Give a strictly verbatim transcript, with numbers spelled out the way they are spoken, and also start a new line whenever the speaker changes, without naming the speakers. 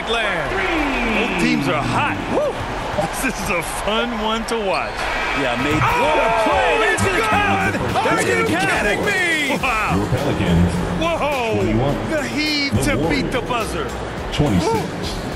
land. Both teams are hot. Woo. This is a fun one to watch.
Yeah, made.
Oh,
what a play!
That's
That's
good!
gonna count.
Are
That's
you
gonna count.
kidding me? Wow.
Your Pelicans.
Whoa.
twenty-one.
The heave
The
to beat
Warriors.
the buzzer.
twenty-six.